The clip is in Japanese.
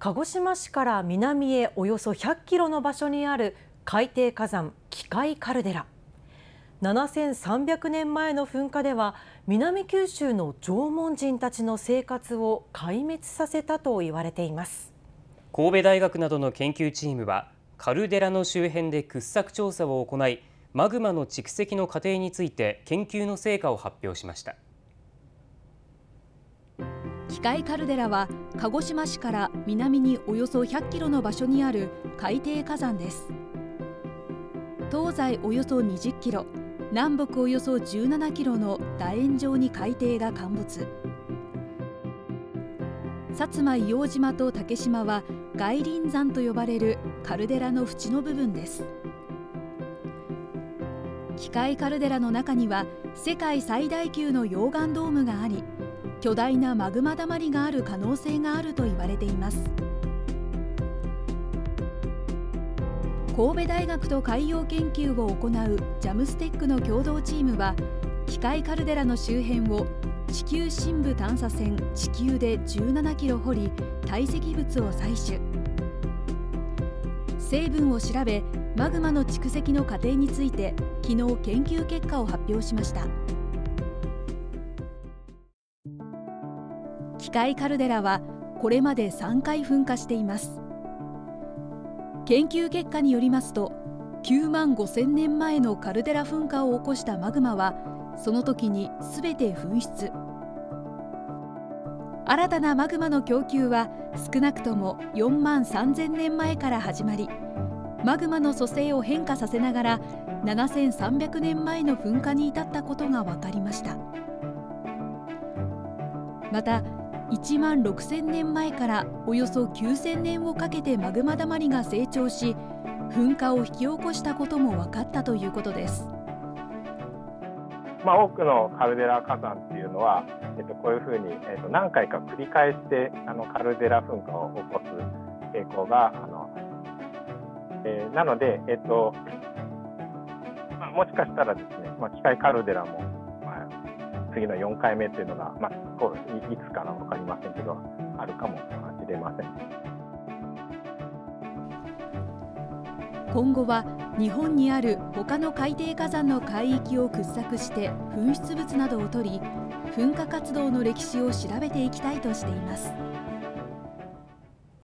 鹿児島市から南へおよそ100キロの場所にある海底火山喜界カルデラ。7300年前の噴火では南九州の縄文人たちの生活を壊滅させたと言われています。 神戸大学などの研究チームはカルデラの周辺で掘削調査を行い、マグマの蓄積の過程について研究の成果を発表しました。 喜界カルデラは鹿児島市から南におよそ100キロの場所にある海底火山です。東西およそ20キロ、南北およそ17キロの楕円状に海底が陥没。薩摩硫黄島と竹島は外輪山と呼ばれるカルデラの縁の部分です。喜界カルデラの中には世界最大級の溶岩ドームがあり、巨大なマグマだまりがある可能性があると言われています。神戸大学と海洋研究を行うJAMSTECの共同チームは、喜界カルデラの周辺を地球深部探査船地球で17キロ掘り、堆積物を採取。成分を調べ、マグマの蓄積の過程について昨日研究結果を発表しました。喜界カルデラはこれまで3回噴火しています。研究結果によりますと、9万5000年前のカルデラ噴火を起こしたマグマはその時に全て噴出。新たなマグマの供給は少なくとも4万3000年前から始まり、マグマの組成を変化させながら7300年前の噴火に至ったことが分かりました。また1万6000年前からおよそ9000年をかけてマグマだまりが成長し、噴火を引き起こしたことも分かったということです。 多くのカルデラ火山っていうのは、こういうふうに、何回か繰り返してカルデラ噴火を起こす傾向がなので、もしかしたらですね、喜界カルデラも、次の4回目というのが、いつから分かりませんけど、あるかもしれません。 今後は日本にある他の海底火山の海域を掘削して噴出物などを取り、噴火活動の歴史を調べていきたいとしています。